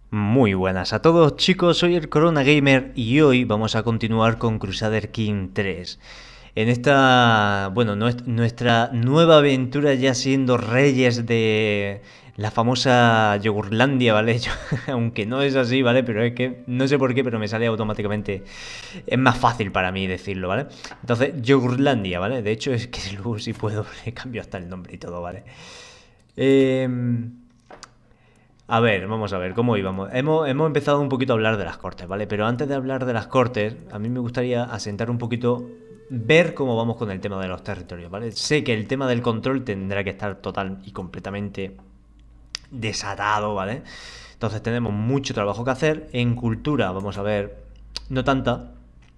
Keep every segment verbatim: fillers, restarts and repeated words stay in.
Muy buenas a todos, chicos, soy el Corona Gamer y hoy vamos a continuar con Crusader King tres. En esta, bueno, nues- nuestra nueva aventura ya siendo reyes de la famosa Yogurlandia, ¿vale? Yo- aunque no es así, ¿vale? Pero es que no sé por qué, pero me sale automáticamente. Es más fácil para mí decirlo, ¿vale? Entonces, Yogurlandia, ¿vale? De hecho, es que luego si puedo le cambio hasta el nombre y todo, ¿vale? Eh... A ver, vamos a ver, ¿cómo íbamos? Hemos, hemos empezado un poquito a hablar de las cortes, ¿vale? Pero antes de hablar de las cortes, a mí me gustaría asentar un poquito, ver cómo vamos con el tema de los territorios, ¿vale? Sé que el tema del control tendrá que estar total y completamente desatado, ¿vale? Entonces tenemos mucho trabajo que hacer. En cultura, vamos a ver, no tanta,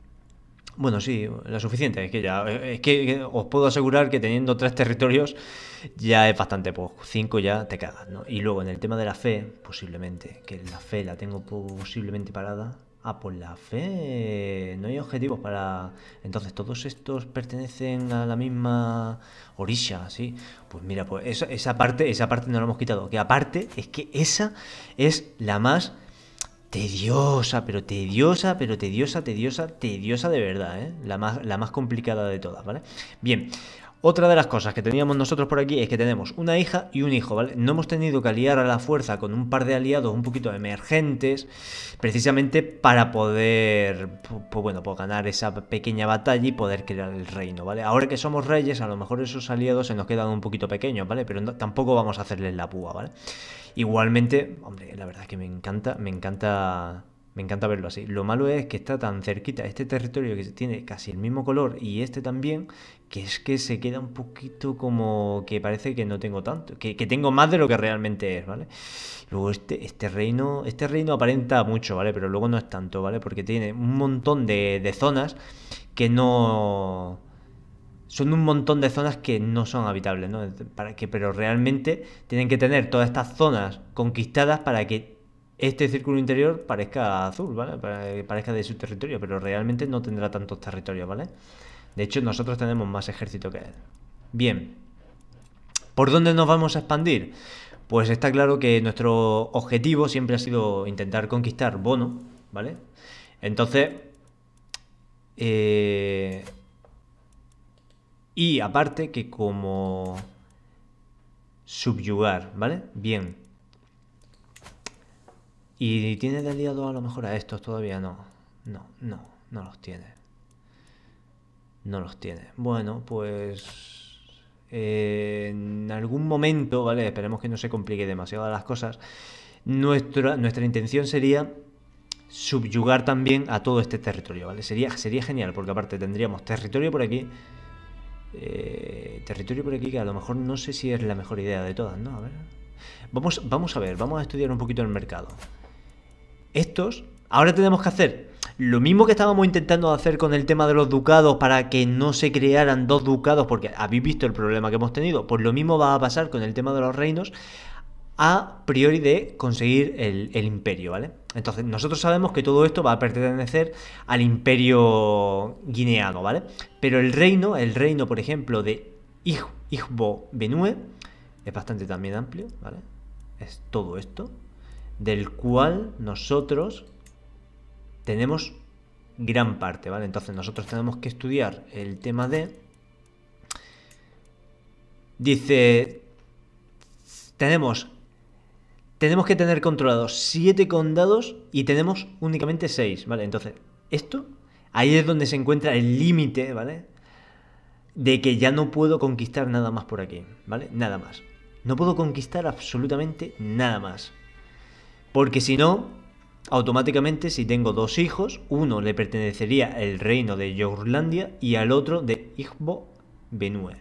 bueno, sí, la suficiente. Es que ya, es que os puedo asegurar que teniendo tres territorios ya es bastante. Pues cinco ya te cagas, ¿no? Y luego en el tema de la fe, posiblemente, que la fe la tengo posiblemente parada. Ah, pues la fe no hay objetivos para. Entonces, todos estos pertenecen a la misma Orisha, ¿sí? Pues mira, pues esa, esa parte, esa parte no la hemos quitado. Que aparte, es que esa es la más tediosa, pero tediosa, pero tediosa, tediosa, tediosa de verdad, ¿eh? La más, la más complicada de todas, ¿vale? Bien, otra de las cosas que teníamos nosotros por aquí es que tenemos una hija y un hijo, ¿vale? No hemos tenido que aliar a la fuerza con un par de aliados un poquito emergentes, precisamente para poder, pues bueno, pues ganar esa pequeña batalla y poder crear el reino, ¿vale? Ahora que somos reyes, a lo mejor esos aliados se nos quedan un poquito pequeños, ¿vale? Pero no, tampoco vamos a hacerles la púa, ¿vale? Igualmente, hombre, la verdad es que me encanta, me encanta, me encanta verlo así. Lo malo es que está tan cerquita este territorio que tiene casi el mismo color y este también, que es que se queda un poquito como que parece que no tengo tanto, que, que tengo más de lo que realmente es, ¿vale? Luego este, este reino, este reino aparenta mucho, ¿vale? Pero luego no es tanto, ¿vale? Porque tiene un montón de, de zonas que no son un montón de zonas que no son habitables, ¿no? Para que, pero realmente tienen que tener todas estas zonas conquistadas para que este círculo interior parezca azul, ¿vale? Para que parezca de su territorio, pero realmente no tendrá tantos territorios, ¿vale? De hecho, nosotros tenemos más ejército que él. Bien, ¿por dónde nos vamos a expandir? Pues está claro que nuestro objetivo siempre ha sido intentar conquistar Bono, ¿vale? Entonces, eh, y aparte que como subyugar, ¿vale? Bien. ¿Y tiene de aliado a lo mejor a estos todavía? No. No, no, no los tiene. No los tiene. Bueno, pues... eh, en algún momento, ¿vale? Esperemos que no se complique demasiado las cosas. Nuestra, nuestra intención sería subyugar también a todo este territorio, ¿vale? Sería, sería genial, porque aparte tendríamos territorio por aquí. Eh, territorio por aquí que a lo mejor no sé si es la mejor idea de todas, ¿no? A ver. Vamos, vamos a ver, vamos a estudiar un poquito el mercado. Estos, ahora tenemos que hacer lo mismo que estábamos intentando hacer con el tema de los ducados para que no se crearan dos ducados, porque habéis visto el problema que hemos tenido. Pues lo mismo va a pasar con el tema de los reinos, a priori de conseguir el, el imperio, ¿vale? Entonces, nosotros sabemos que todo esto va a pertenecer al imperio guineano, ¿vale? Pero el reino, el reino, por ejemplo, de Igbo Benue, es bastante también amplio, ¿vale? Es todo esto, del cual nosotros tenemos gran parte, ¿vale? Entonces nosotros tenemos que estudiar el tema de... Dice, tenemos tenemos que tener controlados siete condados y tenemos únicamente seis, ¿vale? Entonces, esto, ahí es donde se encuentra el límite, ¿vale? De que ya no puedo conquistar nada más por aquí, ¿vale? Nada más. No puedo conquistar absolutamente nada más. Porque si no, automáticamente si tengo dos hijos, uno le pertenecería el reino de Yorlandia y al otro de Igbo Benue.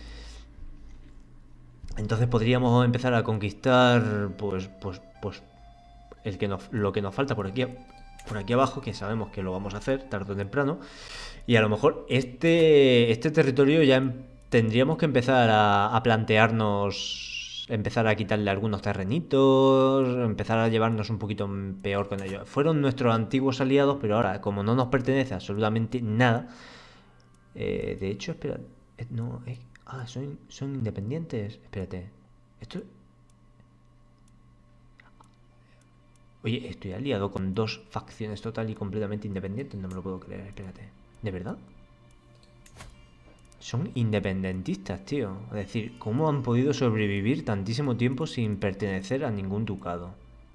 Entonces podríamos empezar a conquistar, pues, pues, pues, el que nos, lo que nos falta por aquí, por aquí abajo, que sabemos que lo vamos a hacer tarde o temprano. Y a lo mejor este, este territorio ya em- tendríamos que empezar a, a plantearnos, empezar a quitarle algunos terrenitos, empezar a llevarnos un poquito peor con ellos. Fueron nuestros antiguos aliados, pero ahora, como no nos pertenece absolutamente nada, eh, de hecho, espera, eh, no, es, ah, son, son independientes, espérate, esto, Oye, estoy aliado con dos facciones total y completamente independientes. No me lo puedo creer, espérate. ¿De verdad? Son independentistas, tío. Es decir, ¿cómo han podido sobrevivir tantísimo tiempo sin pertenecer a ningún ducado?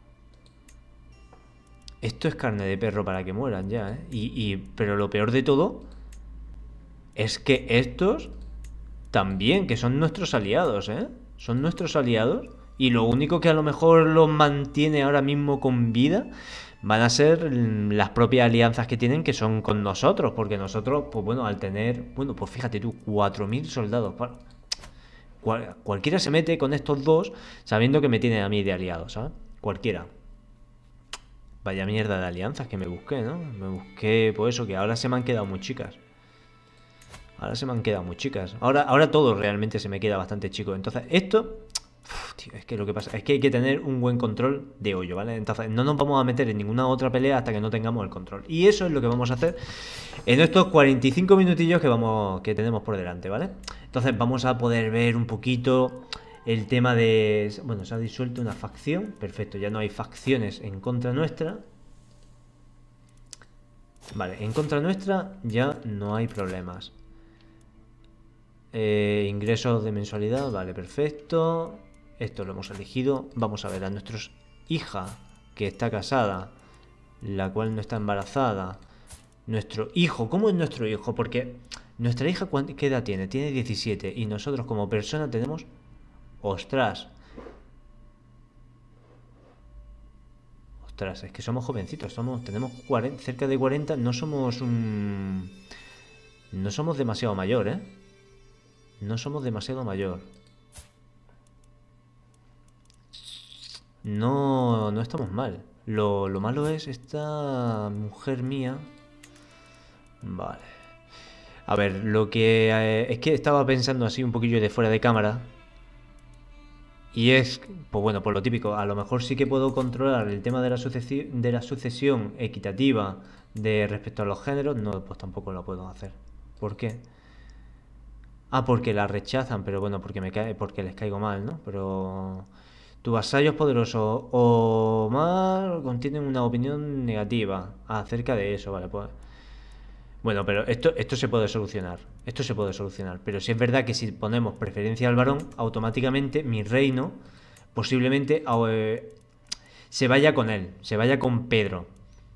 Esto es carne de perro para que mueran ya, ¿eh? Y, y, pero lo peor de todo es que estos también, que son nuestros aliados, ¿eh? Son nuestros aliados. Y lo único que a lo mejor los mantiene ahora mismo con vida van a ser las propias alianzas que tienen, que son con nosotros. Porque nosotros, pues bueno, al tener, bueno, pues fíjate tú, cuatro mil soldados. Cual, cualquiera se mete con estos dos sabiendo que me tienen a mí de aliados, ¿sabes? Cualquiera. Vaya mierda de alianzas que me busqué, ¿no? Me busqué, pues eso, que ahora se me han quedado muy chicas. Ahora se me han quedado muy chicas. Ahora, ahora todo realmente se me queda bastante chico. Entonces, esto... Uf, tío, es que lo que pasa es que hay que tener un buen control de hoyo, ¿vale? Entonces, no nos vamos a meter en ninguna otra pelea hasta que no tengamos el control. Y eso es lo que vamos a hacer en estos cuarenta y cinco minutillos que, vamos, que tenemos por delante, ¿vale? Entonces, vamos a poder ver un poquito el tema de... Bueno, se ha disuelto una facción. Perfecto, ya no hay facciones en contra nuestra. Vale, en contra nuestra ya no hay problemas. Eh, ingresos de mensualidad, vale, perfecto. Esto lo hemos elegido. Vamos a ver a nuestra hija, que está casada, la cual no está embarazada. Nuestro hijo, ¿cómo es nuestro hijo? Porque nuestra hija, ¿qué edad tiene? Tiene diecisiete. Y nosotros como persona tenemos... Ostras. Ostras, es que somos jovencitos. Somos, tenemos cuarenta, cerca de cuarenta. No somos un... No somos demasiado mayor, ¿eh? No somos demasiado mayor. No, no estamos mal. Lo, lo malo es esta mujer mía. Vale. A ver, lo que... Eh, es que estaba pensando así un poquillo de fuera de cámara. Y es, pues bueno, por lo típico, a lo mejor sí que puedo controlar el tema de la sucesión, de la sucesión equitativa de respecto a los géneros. No, pues tampoco lo puedo hacer. ¿Por qué? Ah, porque la rechazan, pero bueno, porque me cae, porque les caigo mal, ¿no? Pero tu vasallo es poderoso o mal contienen una opinión negativa acerca de eso, vale, pues. Bueno, pero esto, esto se puede solucionar. Esto se puede solucionar. Pero sí es verdad que si ponemos preferencia al varón, automáticamente mi reino posiblemente eh, se vaya con él, se vaya con Pedro.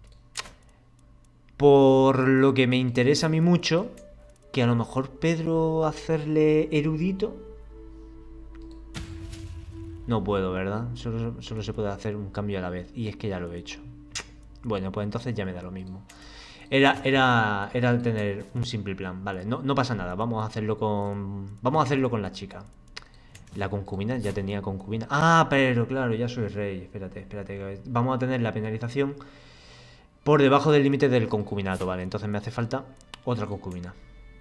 Por lo que me interesa a mí mucho, que a lo mejor Pedro hacerle erudito. No puedo, ¿verdad? Solo, solo se puede hacer un cambio a la vez. Y es que ya lo he hecho. Bueno, pues entonces ya me da lo mismo. Era, era, era tener un simple plan. Vale, no, no pasa nada. Vamos a hacerlo con... Vamos a hacerlo con la chica. La concubina, ya tenía concubina. Ah, pero claro, ya soy rey. Espérate, espérate. Vamos a tener la penalización por debajo del límite del concubinato. Vale, entonces me hace falta otra concubina.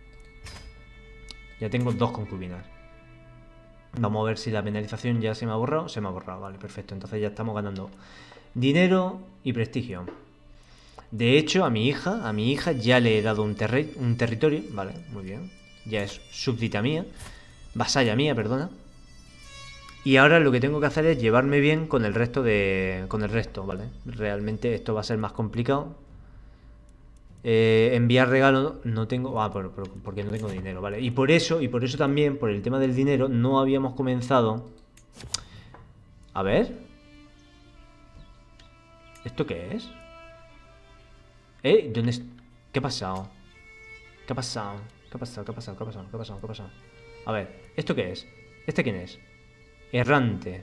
Ya tengo dos concubinas. Vamos a ver si la penalización ya se me ha borrado. Se me ha borrado, vale, perfecto. Entonces ya estamos ganando dinero y prestigio. De hecho, a mi hija, a mi hija ya le he dado un, terri un territorio. Vale, muy bien. Ya es súbdita mía. Vasalla mía, perdona. Y ahora lo que tengo que hacer es llevarme bien con el resto de... Con el resto, ¿vale? Realmente esto va a ser más complicado. Eh, enviar regalo no tengo... Ah, por, por, porque no tengo dinero, ¿vale? Y por eso, y por eso también, por el tema del dinero, no habíamos comenzado... A ver... ¿Esto qué es? ¿Eh? ¿Dónde es? ¿Qué ha pasado? ¿Qué ha pasado? ¿Qué ha pasado? ¿Qué ha pasado? ¿Qué ha pasado? ¿Qué ha pasado? ¿Qué ha pasado? A ver, ¿esto qué es? ¿Este quién es? Errante.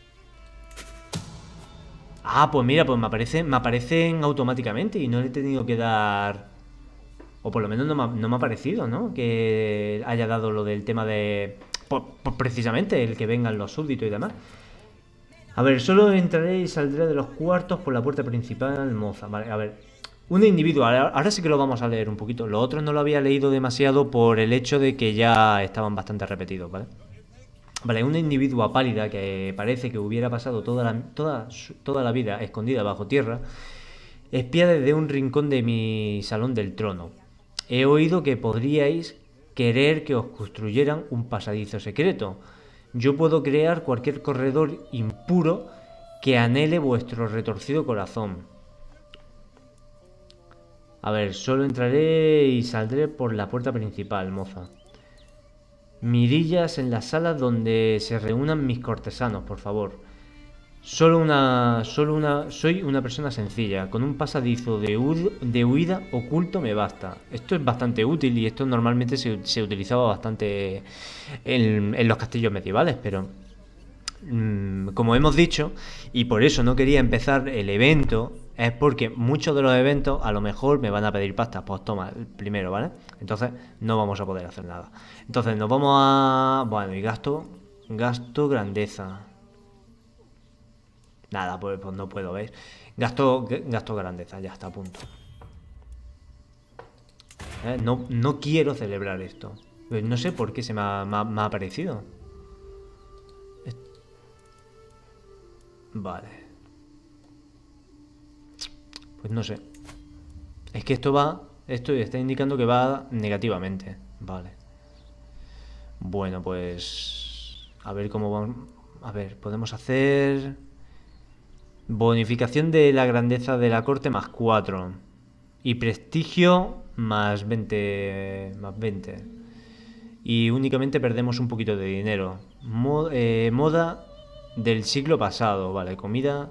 Ah, pues mira, pues me aparecen, me aparecen automáticamente y no le he tenido que dar... O por lo menos no me ha, no me ha parecido, ¿no? Que haya dado lo del tema de... Por, por precisamente el que vengan los súbditos y demás. A ver, solo entraré y saldré de los cuartos por la puerta principal, moza. Vale, a ver... Un individuo, ahora sí que lo vamos a leer un poquito. Lo otro no lo había leído demasiado por el hecho de que ya estaban bastante repetidos, ¿vale? Vale, una individua pálida que parece que hubiera pasado toda la, toda, toda la vida escondida bajo tierra, espía desde un rincón de mi salón del trono. He oído que podríais querer que os construyeran un pasadizo secreto. Yo puedo crear cualquier corredor impuro que anhele vuestro retorcido corazón. A ver, solo entraré y saldré por la puerta principal, moza. Mirillas en las salas donde se reúnan mis cortesanos, por favor. Solo una, solo una, soy una persona sencilla, con un pasadizo de, hu de huida oculto me basta. Esto es bastante útil y esto normalmente se, se utilizaba bastante en, en los castillos medievales, pero mmm, como hemos dicho, y por eso no quería empezar el evento, es porque muchos de los eventos a lo mejor me van a pedir pasta. Pues toma, el primero, ¿vale? Entonces no vamos a poder hacer nada. Entonces nos vamos a... Bueno, y gasto, gasto grandeza. Nada, pues, pues no puedo, ¿veis? Gasto, gasto grandeza, ya está, a punto. ¿Eh? No, no quiero celebrar esto. No sé por qué se me ha, me ha, me ha aparecido. Vale. Pues no sé. Es que esto va... Esto está indicando que va negativamente. Vale. Bueno, pues... A ver cómo vamos... A ver, podemos hacer... Bonificación de la grandeza de la corte más cuatro. Y prestigio más veinte. Más veinte. Y únicamente perdemos un poquito de dinero. Mo eh, moda del siglo pasado. Vale, comida.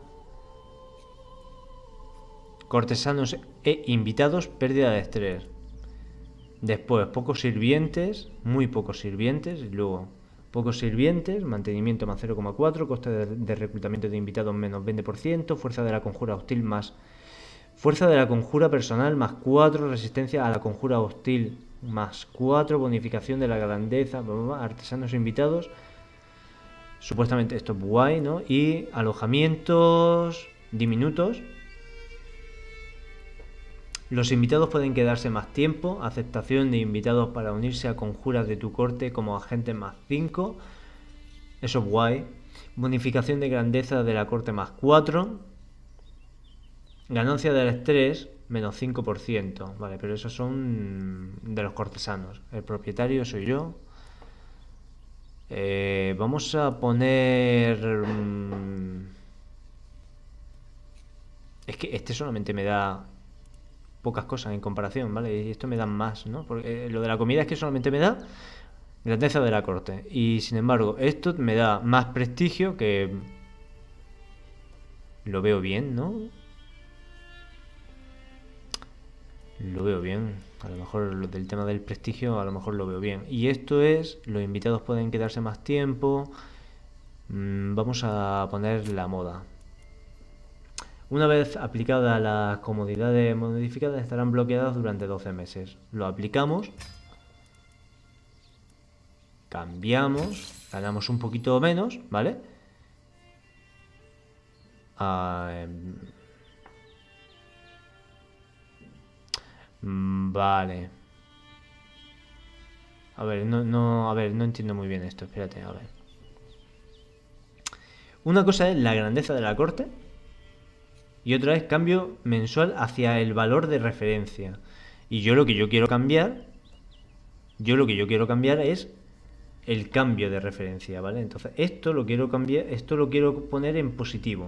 Cortesanos e invitados, pérdida de estrés. Después, pocos sirvientes. Muy pocos sirvientes. Y luego... Pocos sirvientes, mantenimiento más cero coma cuatro, coste de, de reclutamiento de invitados menos veinte por ciento, fuerza de la conjura hostil más... Fuerza de la conjura personal más cuatro, resistencia a la conjura hostil más cuatro, bonificación de la grandeza, artesanos invitados. Supuestamente esto es guay, ¿no? Y alojamientos diminutos. Los invitados pueden quedarse más tiempo. Aceptación de invitados para unirse a conjuras de tu corte como agentes más cinco. Eso es guay. Bonificación de grandeza de la corte más cuatro. Ganancia del estrés menos cinco por ciento. Vale, pero esos son de los cortesanos. El propietario soy yo. Eh, vamos a poner... Es que este solamente me da... pocas cosas en comparación, ¿vale? Y esto me da más, ¿no? Porque lo de la comida es que solamente me da grandeza de la corte. Y sin embargo, esto me da más prestigio que... Lo veo bien, ¿no? Lo veo bien. A lo mejor lo del tema del prestigio, a lo mejor lo veo bien. Y esto es, los invitados pueden quedarse más tiempo. Mm, vamos a poner la moda. Una vez aplicadas las comodidades modificadas estarán bloqueadas durante doce meses. Lo aplicamos. Cambiamos. Ganamos un poquito menos, ¿vale? Ah, eh, vale. A ver, no, no, a ver, no entiendo muy bien esto. Espérate, a ver. Una cosa es la grandeza de la corte. Y otra es cambio mensual hacia el valor de referencia. Y yo lo que yo quiero cambiar, yo lo que yo quiero cambiar es el cambio de referencia, ¿vale? Entonces esto lo quiero cambiar, esto lo quiero poner en positivo.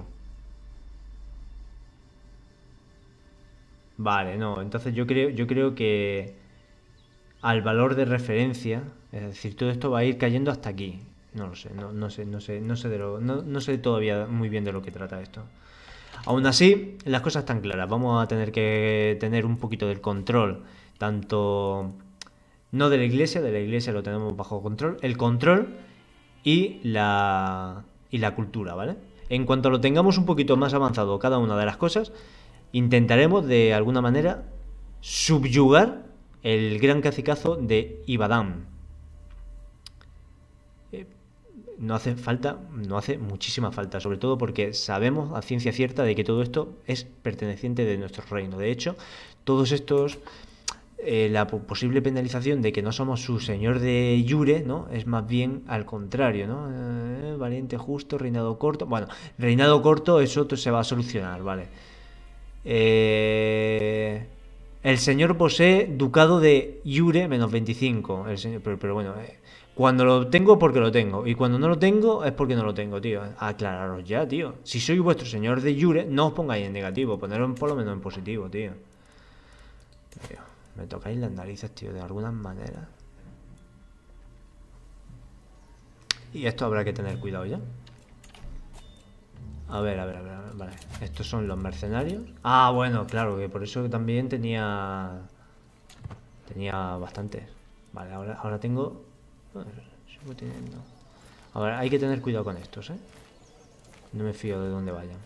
Vale, no, entonces yo creo, yo creo que al valor de referencia, es decir, todo esto va a ir cayendo hasta aquí. No lo sé, no, no sé, no sé, no sé de lo, no, no sé todavía muy bien de lo que trata esto. Aún así, las cosas están claras. Vamos a tener que tener un poquito del control, tanto no de la iglesia, de la iglesia lo tenemos bajo control, el control y la, y la cultura, ¿vale? En cuanto lo tengamos un poquito más avanzado cada una de las cosas, intentaremos de alguna manera subyugar el gran cacicazo de Ibadán. No hace falta, no hace muchísima falta, sobre todo porque sabemos a ciencia cierta de que todo esto es perteneciente de nuestro reino. De hecho, todos estos, eh, la posible penalización de que no somos su señor de Yure, ¿no? Es más bien al contrario, ¿no? Eh, valiente, justo, reinado corto. Bueno, reinado corto, eso se va a solucionar, ¿vale? Eh, el señor posee ducado de Yure menos veinticinco. El señor, pero, pero bueno, eh, Cuando lo tengo, porque lo tengo. Y cuando no lo tengo, es porque no lo tengo, tío. Aclararos ya, tío. Si soy vuestro señor de jure, no os pongáis en negativo. Poneros por lo menos en positivo, tío. Tío, me tocáis las narices, tío, de algunas maneras. Y esto habrá que tener cuidado ya. A ver, a ver, a ver, a ver, vale. Estos son los mercenarios. Ah, bueno, claro, que por eso también tenía... Tenía bastantes. Vale, ahora, ahora tengo... Sigo teniendo... A ver, hay que tener cuidado con estos, ¿eh? No me fío de dónde vayan.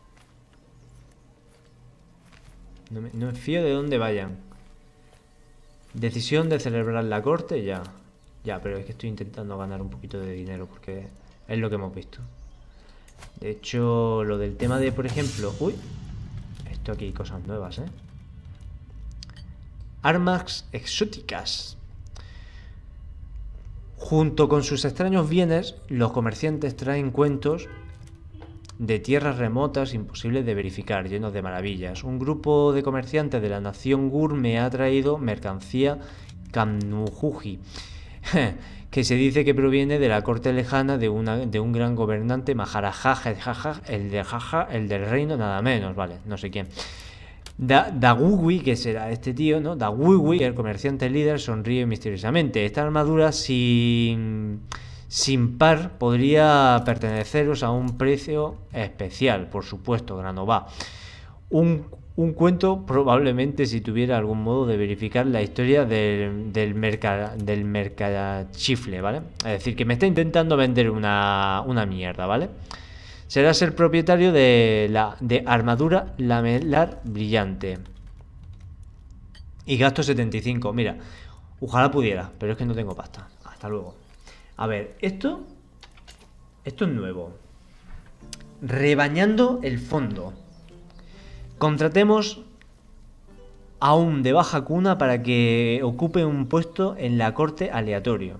No me, no me fío de dónde vayan. Decisión de celebrar la corte, ya. Ya, pero es que estoy intentando ganar un poquito de dinero porque es lo que hemos visto. De hecho, lo del tema de, por ejemplo... Uy, esto aquí hay cosas nuevas, ¿eh? Armas exóticas. Junto con sus extraños bienes, los comerciantes traen cuentos de tierras remotas imposibles de verificar, llenos de maravillas. Un grupo de comerciantes de la nación Gur me ha traído mercancía Kamnujuji, que se dice que proviene de la corte lejana de, una, de un gran gobernante Maharaja, el de Jaja, el del reino, nada menos, vale, no sé quién. Da, Dagugui, que será este tío, ¿no? Dagugui, el comerciante líder, sonríe misteriosamente. Esta armadura sin, sin par podría perteneceros a un precio especial, por supuesto, Granova. Un, un cuento probablemente si tuviera algún modo de verificar la historia del, del, merca, del mercachifle, ¿vale? Es decir, que me está intentando vender una, una mierda, ¿vale? Serás el propietario de la de armadura lamelar brillante. Y gasto setenta y cinco. Mira, ojalá pudiera, pero es que no tengo pasta. Hasta luego. A ver, esto... Esto es nuevo. Rebañando el fondo. Contratemos a un de baja cuna para que ocupe un puesto en la corte aleatorio.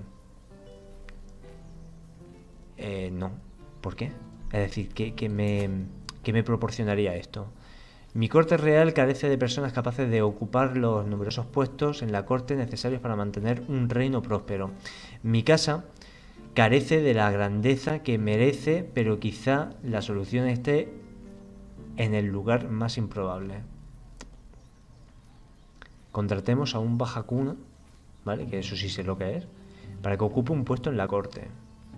Eh, no. ¿Por qué? Es decir, ¿qué, qué, me, ¿qué me proporcionaría esto? Mi corte real carece de personas capaces de ocupar los numerosos puestos en la corte necesarios para mantener un reino próspero. Mi casa carece de la grandeza que merece, pero quizá la solución esté en el lugar más improbable. Contratemos a un bajacuna, ¿vale? Que eso sí sé lo que es, para que ocupe un puesto en la corte.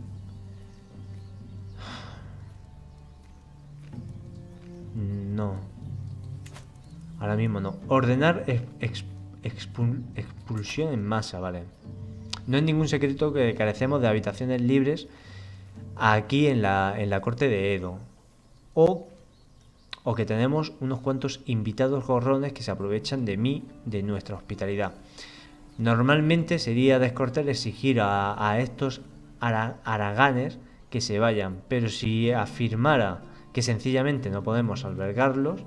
No. Ahora mismo no. Ordenar ex, expul, expulsión en masa, vale. No es ningún secreto que carecemos de habitaciones libres aquí en la, en la corte de Edo. O, o que tenemos unos cuantos invitados gorrones que se aprovechan de mí, de nuestra hospitalidad. Normalmente sería descortés exigir a, a estos ara, haraganes que se vayan, pero si afirmara que sencillamente no podemos albergarlos,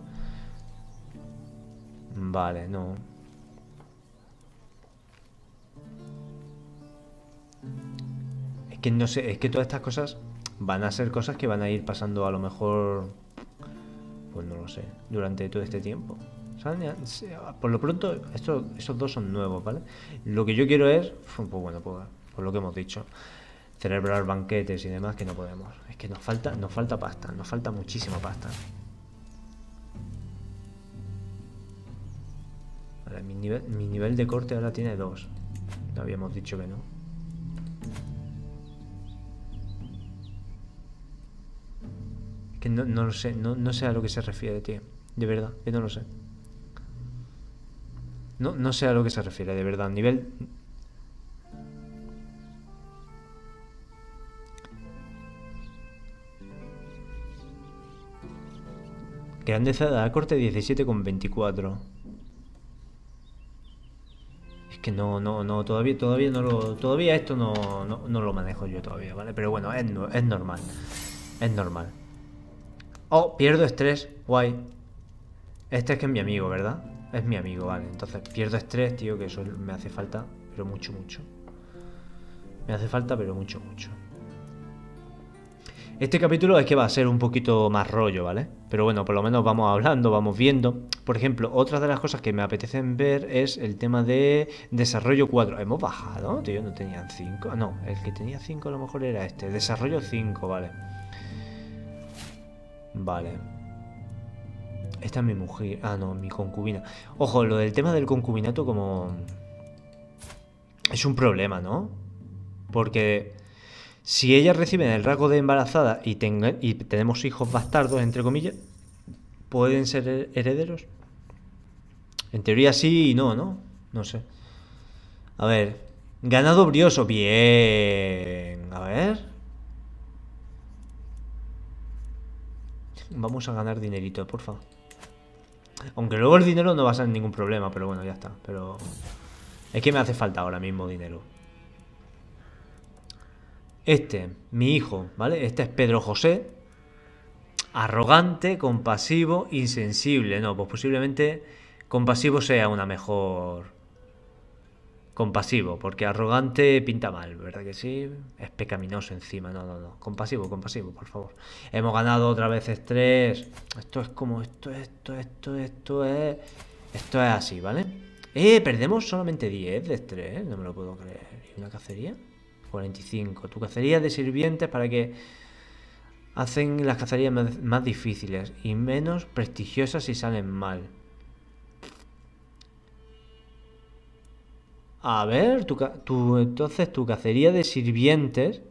vale, no. Es que no sé, es que todas estas cosas van a ser cosas que van a ir pasando a lo mejor, pues no lo sé, durante todo este tiempo. Por lo pronto, esto, esos dos son nuevos, ¿vale? Lo que yo quiero es, pues bueno, pues, por lo que hemos dicho, celebrar banquetes y demás, que no podemos. Es que nos falta, nos falta pasta, nos falta muchísima pasta. Vale, mi nivel, mi nivel de corte ahora tiene dos. No habíamos dicho que no. Es que no, no lo sé, no, no sé a lo que se refiere, tío. De verdad, que no lo sé. No, no sé a lo que se refiere, de verdad. Nivel... Grandeza de la corte diecisiete coma veinticuatro. Es que no, no, no, todavía, todavía no lo, todavía esto no, no, no lo manejo yo todavía, ¿vale? Pero bueno, es, es normal, es normal. Oh, pierdo estrés, guay. Este es que es mi amigo, ¿verdad? Es mi amigo, vale. Entonces pierdo estrés, tío, que eso me hace falta, pero mucho, mucho. Me hace falta, pero mucho, mucho. Este capítulo es que va a ser un poquito más rollo, ¿vale? Pero bueno, por lo menos vamos hablando, vamos viendo. Por ejemplo, otra de las cosas que me apetecen ver es el tema de desarrollo cuatro. ¿Hemos bajado? Tío, no tenían cinco. No, el que tenía cinco a lo mejor era este. Desarrollo cinco, vale. Vale. Esta es mi mujer. Ah, no, mi concubina. Ojo, lo del tema del concubinato como... es un problema, ¿no? Porque... si ellas reciben el rasgo de embarazada y, tenga, y tenemos hijos bastardos, entre comillas, ¿pueden ser herederos? En teoría sí y no, ¿no? No sé. A ver. Ganado brioso. Bien. A ver. Vamos a ganar dinerito, por favor. Aunque luego el dinero no va a ser ningún problema, pero bueno, ya está. Pero es que me hace falta ahora mismo dinero. Este, mi hijo, ¿vale? Este es Pedro José. Arrogante, compasivo, insensible. No, pues posiblemente compasivo sea una mejor... compasivo, porque arrogante pinta mal, ¿verdad que sí? Es pecaminoso encima, no, no, no. Compasivo, compasivo, por favor. Hemos ganado otra vez estrés. Esto es como... esto, esto, esto, esto es... esto es así, ¿vale? Eh, perdemos solamente diez de estrés, no me lo puedo creer. ¿Y una cacería? cuarenta y cinco. Tu cacería de sirvientes para que hacen las cacerías más, más difíciles y menos prestigiosas si salen mal. A ver, tu, tu, entonces tu cacería de sirvientes...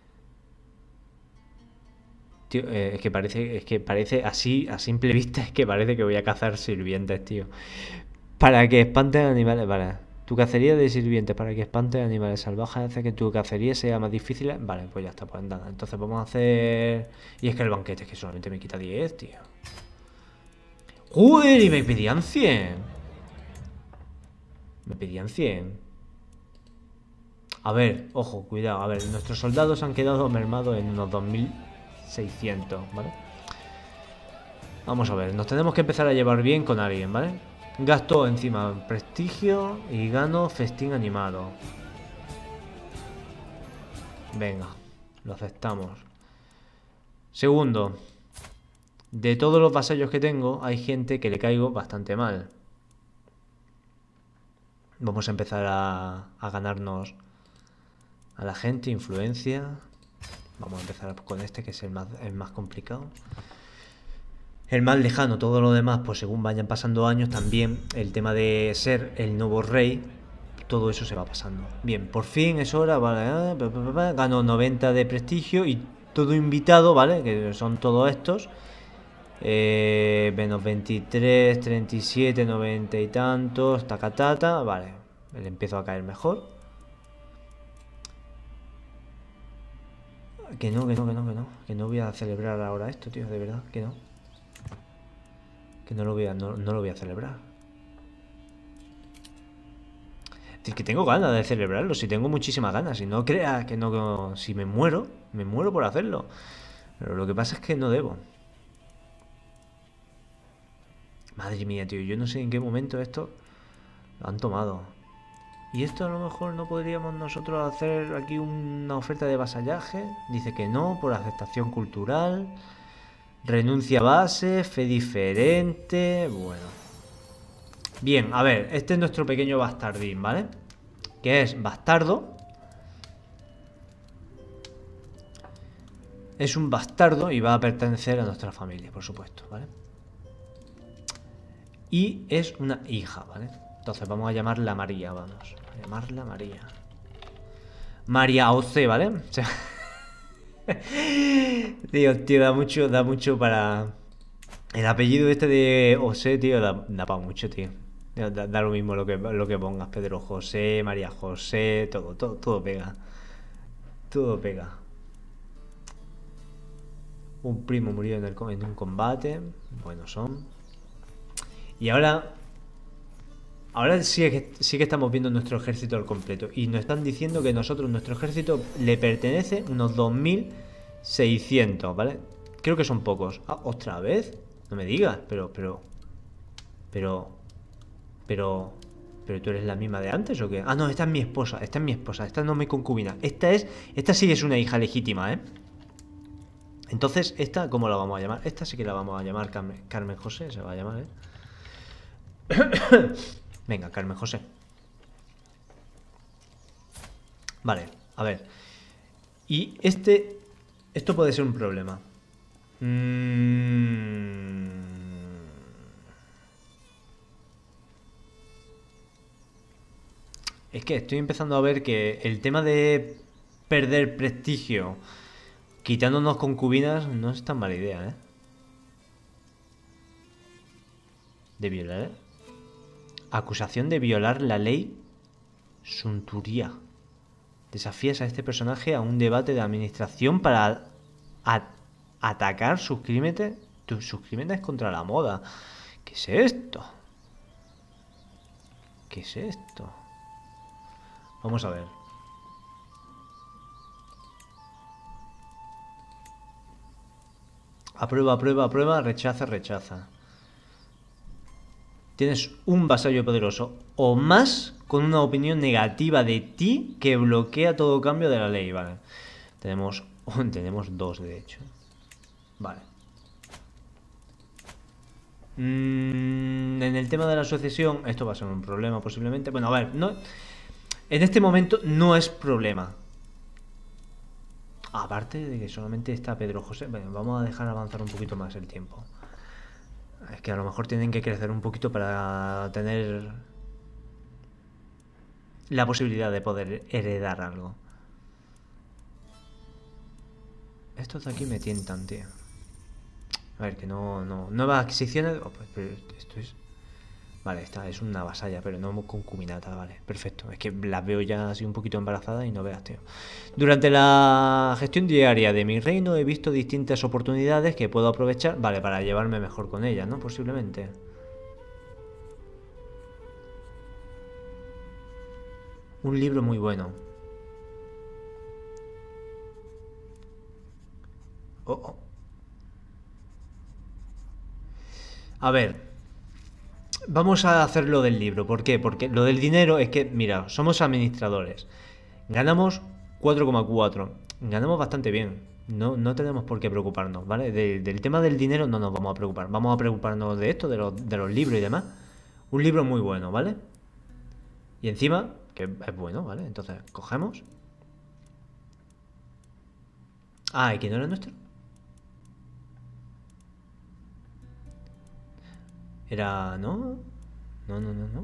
Tío, eh, es que parece, es que parece así, a simple vista, es que parece que voy a cazar sirvientes, tío. Para que espanten animales, vale. Tu cacería de sirvientes para que espanten animales salvajes hace que tu cacería sea más difícil. Vale, pues ya está, pues nada. Entonces vamos a hacer... y es que el banquete es que solamente me quita diez, tío. ¡Joder! Y me pedían cien. Me pedían cien. A ver, ojo, cuidado. A ver, nuestros soldados han quedado mermados en unos dos mil seiscientos, ¿vale? Vamos a ver, nos tenemos que empezar a llevar bien con alguien, ¿vale? Gasto encima prestigio y gano festín animado. Venga, lo aceptamos. Segundo, de todos los vasallos que tengo, hay gente que le caigo bastante mal. Vamos a empezar a, a ganarnos a la gente, influencia. Vamos a empezar con este, que es el más, el más complicado. El más lejano, todo lo demás, pues según vayan pasando años, también el tema de ser el nuevo rey, todo eso se va pasando. Bien, por fin es hora, vale, gano noventa de prestigio y todo invitado, ¿vale? Que son todos estos. Eh, menos veintitrés, treinta y siete, noventa y tantos, tacatata, vale. Le empiezo a caer mejor. Que no, que no, que no, que no. Que no voy a celebrar ahora esto, tío, de verdad, que no. Que no lo voy a, no, no lo voy a celebrar. Es decir, que tengo ganas de celebrarlo, si tengo muchísimas ganas. Si no creas que no, si me muero, me muero por hacerlo. Pero lo que pasa es que no debo. Madre mía, tío, yo no sé en qué momento esto lo han tomado. Y esto a lo mejor no podríamos nosotros hacer aquí una oferta de vasallaje. Dice que no, por aceptación cultural. Renuncia a base, fe diferente. Bueno. Bien, a ver, este es nuestro pequeño bastardín, ¿vale? Que es bastardo. Es un bastardo y va a pertenecer a nuestra familia, por supuesto, ¿vale? Y es una hija, ¿vale? Entonces vamos a llamarla María, vamos. A llamarla María. María O C, ¿vale? O sea... tío, tío, da mucho, da mucho para... El apellido este de José, tío, da, da para mucho, tío. Da, da lo mismo lo que, lo que pongas. Pedro José, María José, todo, todo, todo pega. Todo pega. Un primo murió en, el, en un combate. Buenos son. Y ahora... Ahora sí que, sí que estamos viendo nuestro ejército al completo. Y nos están diciendo que nosotros, nuestro ejército, le pertenece unos dos mil seiscientos, ¿vale? Creo que son pocos. Ah, ¿otra vez? No me digas, pero, pero... Pero... Pero... ¿Pero tú eres la misma de antes o qué? Ah, no, esta es mi esposa, esta es mi esposa, esta no es mi concubina. Esta es... Esta sí es una hija legítima, ¿eh? Entonces, ¿esta cómo la vamos a llamar? Esta sí que la vamos a llamar Carmen, Carmen José, se va a llamar, ¿eh? Venga, Carmen José. Vale, a ver. Y este... Esto puede ser un problema. Mm... Es que estoy empezando a ver que el tema de perder prestigio quitándonos concubinas no es tan mala idea, ¿eh? De violar, ¿eh? Acusación de violar la ley Sunturía. Desafías a este personaje a un debate de administración para a atacar sus crímenes, sus crímenes contra la moda. ¿Qué es esto? ¿Qué es esto? Vamos a ver. Aprueba, aprueba, aprueba, rechaza, rechaza. Tienes un vasallo poderoso o más con una opinión negativa de ti que bloquea todo cambio de la ley, vale. Tenemos, tenemos dos, de hecho. Vale. Mm, en el tema de la sucesión, esto va a ser un problema posiblemente. Bueno, a ver, no, en este momento no es problema. Aparte de que solamente está Pedro José. Bueno, vamos a dejar avanzar un poquito más el tiempo. Es que a lo mejor tienen que crecer un poquito para tener la posibilidad de poder heredar algo. Estos de aquí me tientan, tío. A ver, que no... no nuevas adquisiciones... Oh, pues, pero esto es... Vale, esta es una vasalla, pero no concubinata, vale, perfecto. Es que las veo ya así un poquito embarazadas y no veas, tío. Durante la gestión diaria de mi reino he visto distintas oportunidades que puedo aprovechar, vale, para llevarme mejor con ellas, ¿no? Posiblemente. Un libro muy bueno. Oh, oh. A ver... Vamos a hacer lo del libro. ¿Por qué? Porque lo del dinero es que, mira, somos administradores. Ganamos cuatro coma cuatro. Ganamos bastante bien. No, no tenemos por qué preocuparnos, ¿vale? De, del tema del dinero no nos vamos a preocupar. Vamos a preocuparnos de esto, de los, de los libros y demás. Un libro muy bueno, ¿vale? Y encima, que es bueno, ¿vale? Entonces, cogemos. Ah, ¿y que no era nuestro? Era... ¿no? No, no, no, no.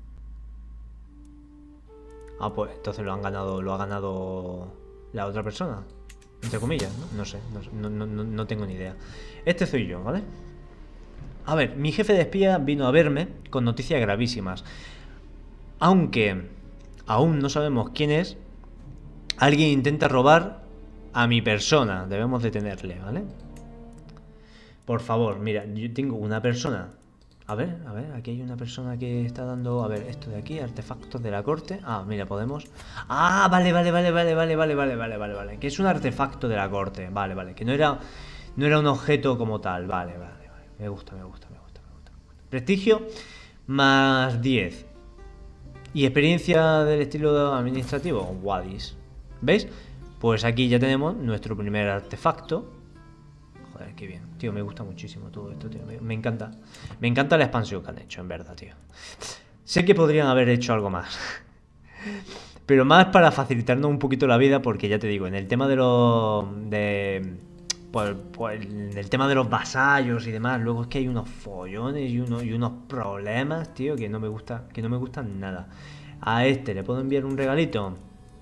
Ah, pues entonces lo han ganado, lo ha ganado la otra persona. Entre comillas, ¿no? No sé, no, no, no, no tengo ni idea. Este soy yo, ¿vale? A ver, mi jefe de espía vino a verme con noticias gravísimas. Aunque aún no sabemos quién es, alguien intenta robar a mi persona. Debemos detenerle, ¿vale? Por favor, mira, yo tengo una persona. A ver, a ver, aquí hay una persona que está dando... A ver, esto de aquí, artefactos de la corte. Ah, mira, podemos... Ah, vale, vale, vale, vale, vale, vale, vale, vale, vale, vale. Que es un artefacto de la corte. Vale, vale. Que no era... No era un objeto como tal. Vale, vale, vale. Me gusta, me gusta, me gusta, me gusta. Prestigio más diez. Y experiencia del estilo administrativo, Wadis. ¿Veis? Pues aquí ya tenemos nuestro primer artefacto. Joder, qué bien. Tío, me gusta muchísimo todo esto, tío. Me, me encanta. Me encanta la expansión que han hecho, en verdad, tío. Sé que podrían haber hecho algo más. Pero más para facilitarnos un poquito la vida, porque ya te digo, en el tema de los... de... Pues, pues en el tema de los vasallos y demás, luego es que hay unos follones y unos, y unos problemas, tío, que no me gusta, que no me gustan nada. A este le puedo enviar un regalito.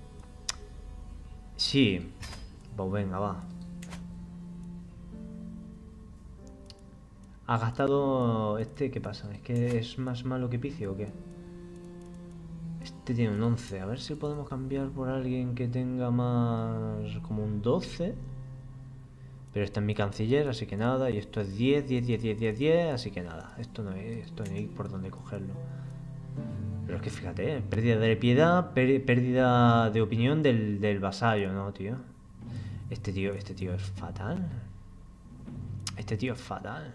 Sí. Pues venga, va. Ha gastado... Este, ¿qué pasa? ¿Es que es más malo que Picio o qué? Este tiene un once. A ver si podemos cambiar por alguien que tenga más... como un doce. Pero está en mi canciller, así que nada. Y esto es diez, diez, diez, diez, diez, diez. Así que nada. Esto no hay, esto no hay por dónde cogerlo. Pero es que fíjate, ¿eh? Pérdida de piedad, pérdida de opinión del, del vasallo, ¿no, tío? Este tío, este tío es fatal. Este tío es fatal.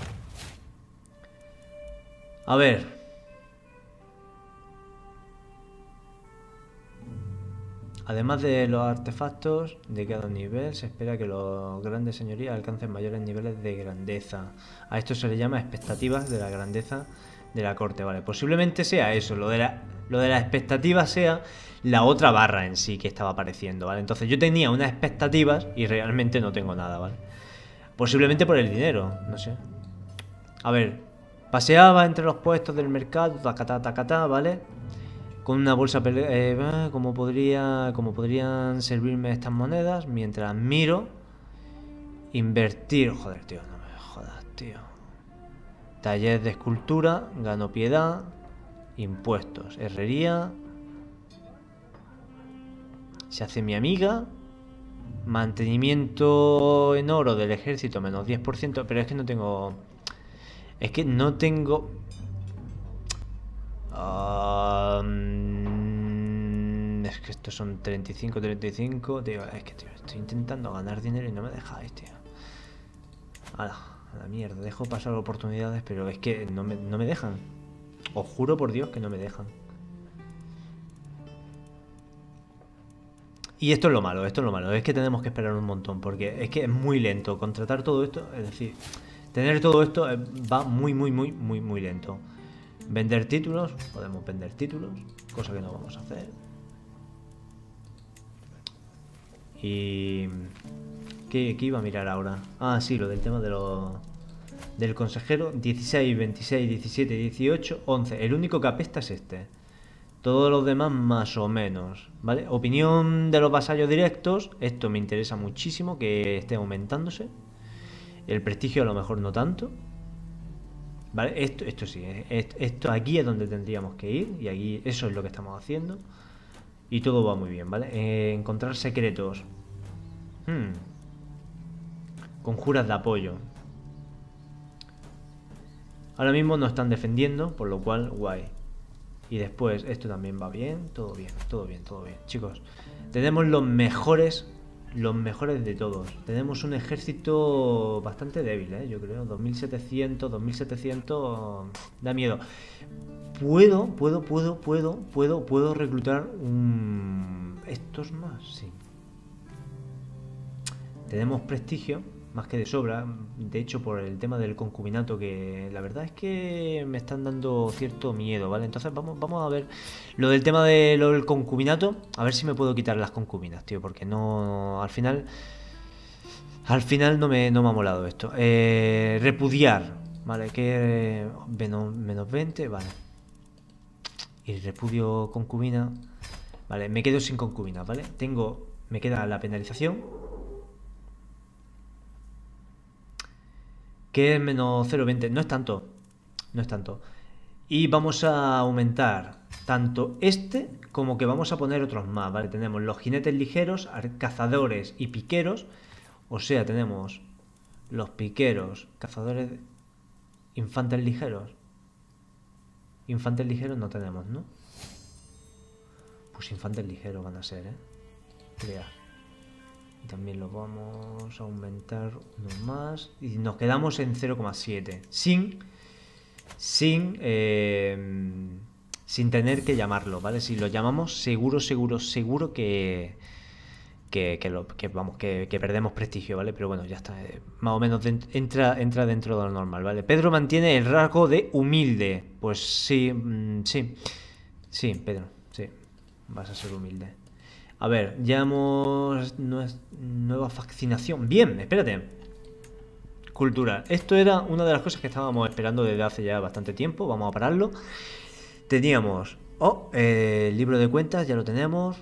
A ver. Además de los artefactos de cada nivel, se espera que los grandes señorías alcancen mayores niveles de grandeza. A esto se le llama expectativas de la grandeza de la corte, ¿vale? Posiblemente sea eso, lo de la, lo de la expectativa sea la otra barra en sí que estaba apareciendo, ¿vale? Entonces yo tenía unas expectativas y realmente no tengo nada, ¿vale? Posiblemente por el dinero, no sé. A ver, paseaba entre los puestos del mercado, tacatá, tacatá, ¿vale? Con una bolsa, eh, como podría, como podrían servirme estas monedas mientras miro. Invertir, joder, tío, no me jodas, tío. Taller de escultura, gano piedad, impuestos, herrería. Se hace mi amiga. Mantenimiento en oro del ejército, menos diez por ciento, pero es que no tengo... Es que no tengo... Um, es que estos son treinta y cinco, treinta y cinco, tío, es que tío, estoy intentando ganar dinero y no me dejáis, tío. A la, a la mierda, dejo pasar oportunidades, pero es que no me, no me dejan. Os juro por Dios que no me dejan. Y esto es lo malo, esto es lo malo, es que tenemos que esperar un montón, porque es que es muy lento. Contratar todo esto, es decir, tener todo esto va muy, muy, muy, muy, muy lento. Vender títulos, podemos vender títulos, cosa que no vamos a hacer. Y... ¿Qué, qué iba a mirar ahora? Ah, sí, lo del tema de los... del consejero. Dieciséis, veintiséis, diecisiete, dieciocho, once. El único que apesta es este. Todos los demás más o menos, ¿vale? Opinión de los vasallos directos. Esto me interesa muchísimo, que esté aumentándose. El prestigio a lo mejor no tanto. ¿Vale? Esto, esto sí, esto, esto aquí es donde tendríamos que ir. Y aquí eso es lo que estamos haciendo. Y todo va muy bien, ¿vale? Eh, encontrar secretos. Hmm. Conjuras de apoyo. Ahora mismo nos están defendiendo, por lo cual, guay. Y después, esto también va bien. Todo bien, todo bien, todo bien. Chicos, tenemos los mejores... Los mejores de todos. Tenemos un ejército bastante débil, ¿eh? Yo creo. dos mil setecientos, dos mil setecientos... Da miedo. Puedo, puedo, puedo, puedo, puedo, puedo reclutar un... Estos más, sí. Tenemos prestigio, más que de sobra. De hecho, por el tema del concubinato, que la verdad es que me están dando cierto miedo, ¿vale? Entonces vamos, vamos a ver lo del tema de lo del concubinato. A ver si me puedo quitar las concubinas, tío, porque no... Al final... Al final no me, no me ha molado esto. Eh, repudiar, ¿vale? Que... Menos, menos veinte, vale. Y repudio concubina. Vale, me quedo sin concubinas, ¿vale? Tengo... Me queda la penalización, que es menos cero coma veinte. No es tanto. No es tanto. Y vamos a aumentar tanto este como que vamos a poner otros más, ¿vale? Tenemos los jinetes ligeros, cazadores y piqueros. O sea, tenemos los piqueros, cazadores, infantes ligeros. Infantes ligeros no tenemos, ¿no? Pues infantes ligeros van a ser, ¿eh? Crear. Y también lo vamos a aumentar uno más. Y nos quedamos en cero coma siete. Sin... Sin... Eh, sin tener que llamarlo, ¿vale? Si lo llamamos, seguro, seguro, seguro que... Que, que, lo, que vamos, que, que perdemos prestigio, ¿vale? Pero bueno, ya está. Eh, más o menos dentro, entra, entra dentro de lo normal, ¿vale? Pedro mantiene el rasgo de humilde. Pues sí, mmm, sí. Sí, Pedro, sí. Vas a ser humilde. A ver, ya hemos... Nueva fascinación. Bien, espérate. Cultural. Esto era una de las cosas que estábamos esperando desde hace ya bastante tiempo. Vamos a pararlo. Teníamos... Oh, eh, el libro de cuentas, ya lo tenemos.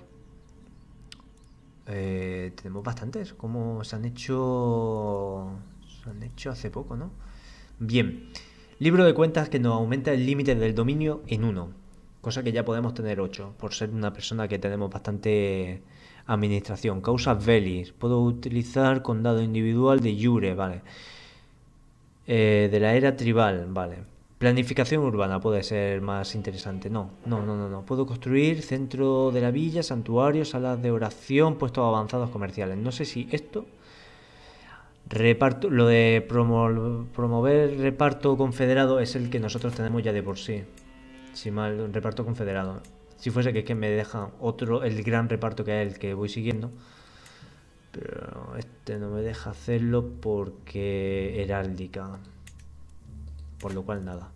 Eh, tenemos bastantes. Como se han hecho... Se han hecho hace poco, ¿no? Bien. Libro de cuentas que nos aumenta el límite del dominio en uno. Cosa que ya podemos tener ocho, por ser una persona que tenemos bastante administración. Causas bellis. Puedo utilizar condado individual de Jure, vale. Eh, de la era tribal, vale. Planificación urbana puede ser más interesante. No, no, no, no, no. Puedo construir centro de la villa, santuarios, salas de oración, puestos avanzados comerciales. No sé si esto... Reparto, lo de promo, promover reparto confederado es el que nosotros tenemos ya de por sí. Si mal, reparto confederado. Si fuese que es que me dejan otro, el gran reparto que es el que voy siguiendo. Pero este no me deja hacerlo porque heráldica. Por lo cual nada.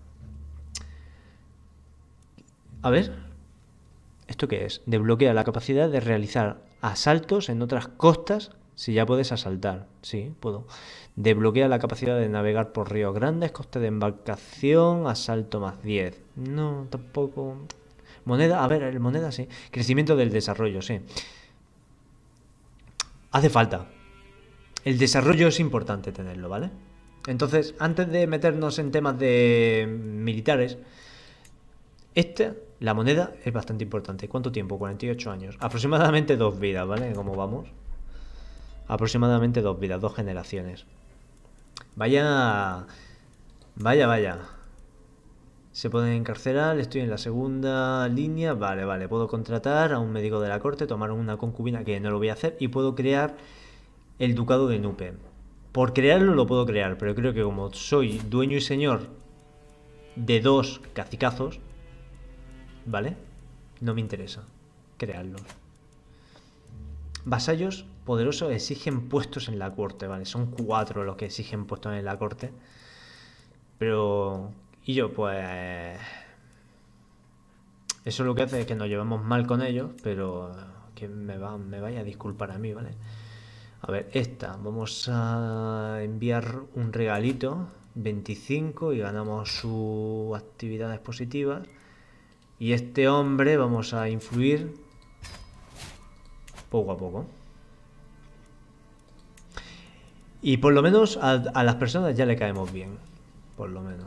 A ver. ¿Esto qué es? Desbloquea la capacidad de realizar asaltos en otras costas si ya puedes asaltar. Sí, puedo. Desbloquea la capacidad de navegar por ríos grandes, coste de embarcación, asalto más diez. No, tampoco. Moneda, a ver, el moneda sí. Crecimiento del desarrollo, sí. Hace falta. El desarrollo es importante tenerlo, ¿vale? Entonces, antes de meternos en temas de militares, esta, la moneda, es bastante importante. ¿Cuánto tiempo? cuarenta y ocho años. Aproximadamente dos vidas, ¿vale? ¿Cómo vamos? Aproximadamente dos vidas, dos generaciones. Vaya... Vaya, vaya. Se pueden encarcelar, estoy en la segunda línea. Vale, vale. Puedo contratar a un médico de la corte, tomar una concubina, que no lo voy a hacer, y puedo crear el ducado de Nupe. Por crearlo lo puedo crear, pero creo que como soy dueño y señor de dos cacicazos, ¿vale? No me interesa crearlos. Vasallos poderosos exigen puestos en la corte, ¿vale? Son cuatro los que exigen puestos en la corte. Pero... Y yo, pues... Eso lo que hace es que nos llevamos mal con ellos, pero que me, va, me vaya a disculpar a mí, ¿vale? A ver, esta. Vamos a enviar un regalito, veinticinco, y ganamos sus actividades positivas. Y este hombre vamos a influir poco a poco. Y por lo menos a, a las personas ya le caemos bien. Por lo menos.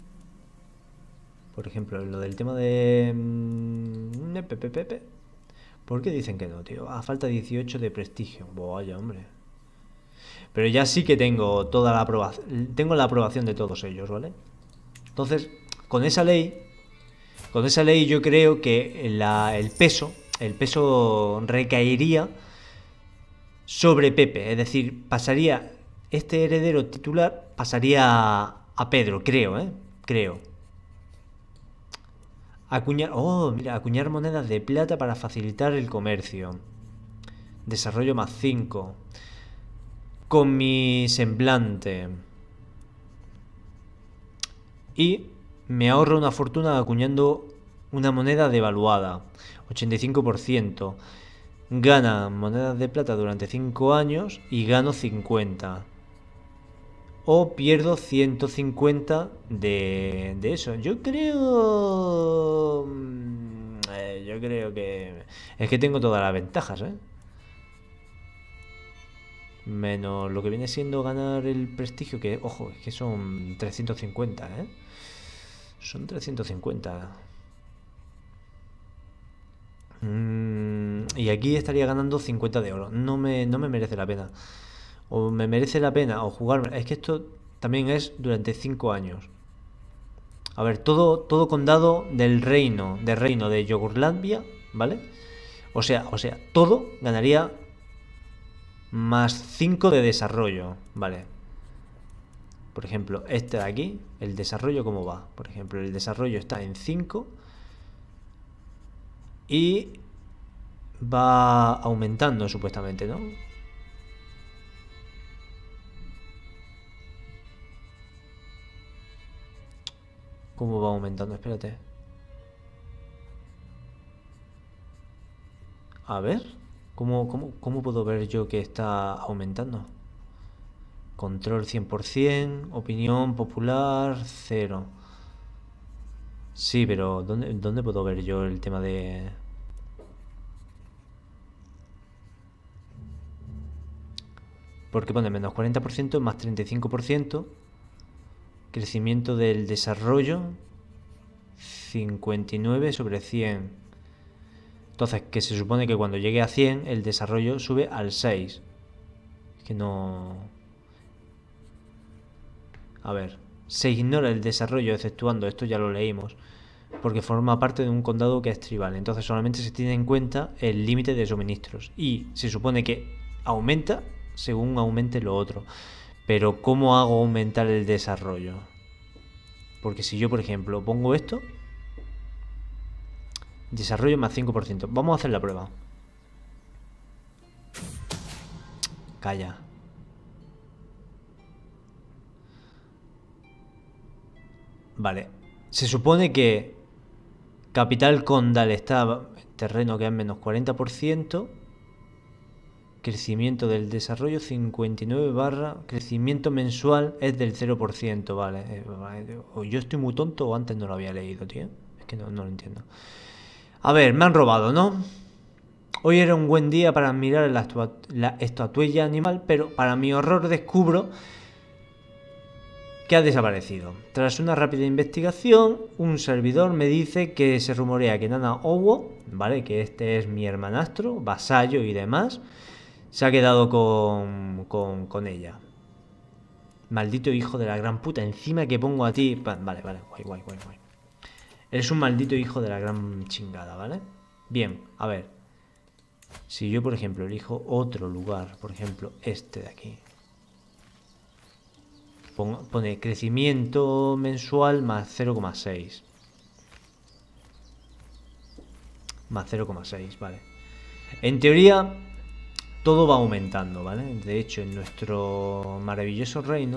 Por ejemplo, lo del tema de... Mm, Pepe, Pepe. ¿Por qué dicen que no, tío? A falta dieciocho de prestigio. Vaya, hombre. Pero ya sí que tengo toda la aprobación. Tengo la aprobación de todos ellos, ¿vale? Entonces, con esa ley... Con esa ley yo creo que la, el peso... El peso recaería sobre Pepe. Es decir, pasaría... Este heredero titular pasaría a, a Pedro, creo, ¿eh? Creo. Acuñar... Oh, mira, acuñar monedas de plata para facilitar el comercio. Desarrollo más cinco. Con mi semblante. Y me ahorro una fortuna acuñando una moneda devaluada. ochenta y cinco por ciento. Gana monedas de plata durante cinco años y gano cincuenta. O pierdo ciento cincuenta de, de eso. Yo creo... Eh, yo creo que... Es que tengo todas las ventajas, ¿eh? Menos lo que viene siendo ganar el prestigio, que, ojo, es que son trescientos cincuenta, ¿eh? Son trescientos cincuenta. Mm, y aquí estaría ganando cincuenta de oro. No me, no me merece la pena. O me merece la pena o jugarme. Es que esto también es durante cinco años. A ver, todo, todo condado del reino, del reino de Yogurlandia, ¿vale? O sea, o sea, todo ganaría más cinco de desarrollo, ¿vale? Por ejemplo, este de aquí, el desarrollo, ¿cómo va? Por ejemplo, el desarrollo está en cinco y va aumentando supuestamente, ¿no? ¿Cómo va aumentando? Espérate. A ver. ¿Cómo, cómo, cómo puedo ver yo que está aumentando? Control cien por ciento. Opinión popular cero. Sí, pero ¿dónde, ¿dónde puedo ver yo el tema de...? Porque pone menos cuarenta por ciento más treinta y cinco por ciento. Crecimiento del desarrollo cincuenta y nueve sobre cien. Entonces, que se supone que cuando llegue a cien el desarrollo sube al seis. Es que no... A ver, se ignora el desarrollo exceptuando, esto ya lo leímos, porque forma parte de un condado que es tribal. Entonces solamente se tiene en cuenta el límite de suministros. Y se supone que aumenta según aumente lo otro. Pero ¿cómo hago aumentar el desarrollo? Porque si yo, por ejemplo, pongo esto, Desarrollo más cinco por ciento. Vamos a hacer la prueba. Calla. Vale. Se supone que Capital Condal está terreno que es menos cuarenta por ciento. Crecimiento del desarrollo cincuenta y nueve barra. Crecimiento mensual es del cero por ciento. Vale. O yo estoy muy tonto o antes no lo había leído, tío. Es que no, no lo entiendo. A ver, me han robado, ¿no? Hoy era un buen día para admirar la, la estatuilla animal, pero para mi horror descubro que ha desaparecido. Tras una rápida investigación, un servidor me dice que se rumorea que Nana Owo, ¿vale? Que este es mi hermanastro, vasallo y demás, se ha quedado con, con, con ella. Maldito hijo de la gran puta, encima que pongo a ti... Vale, vale, guay, guay, guay, guay. Eres un maldito hijo de la gran chingada, ¿vale? Bien, a ver. Si yo, por ejemplo, elijo otro lugar, por ejemplo, este de aquí. Pongo, pone crecimiento mensual más cero coma seis. Más cero coma seis, vale. En teoría, todo va aumentando, ¿vale? De hecho, en nuestro maravilloso reino...